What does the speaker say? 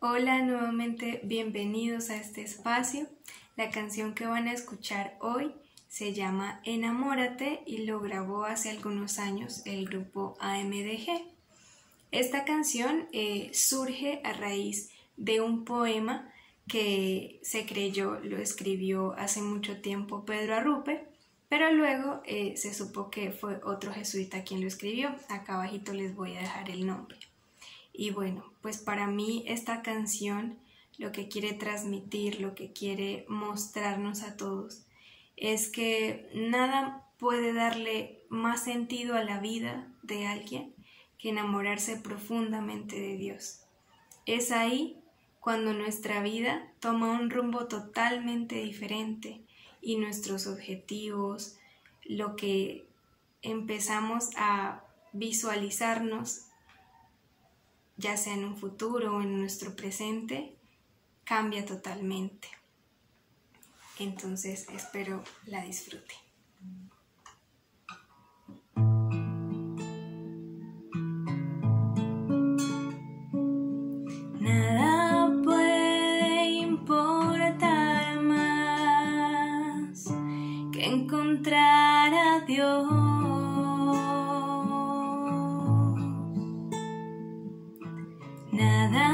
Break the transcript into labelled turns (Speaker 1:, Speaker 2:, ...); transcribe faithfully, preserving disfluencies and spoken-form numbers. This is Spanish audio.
Speaker 1: Hola, nuevamente bienvenidos a este espacio. La canción que van a escuchar hoy se llama Enamórate y lo grabó hace algunos años el grupo A M D G. Esta canción eh, surge a raíz de un poema que se creyó lo escribió hace mucho tiempo Pedro Arrupe, pero luego eh, se supo que fue otro jesuita quien lo escribió. Acá abajito les voy a dejar el nombre. Y bueno, pues para mí esta canción lo que quiere transmitir, lo que quiere mostrarnos a todos, es que nada puede darle más sentido a la vida de alguien que enamorarse profundamente de Dios. Es ahí cuando nuestra vida toma un rumbo totalmente diferente y nuestros objetivos, lo que empezamos a visualizarnos, ya sea en un futuro o en nuestro presente, cambia totalmente. Entonces espero la disfruten. Nada puede importar más que encontrar a Dios. Nada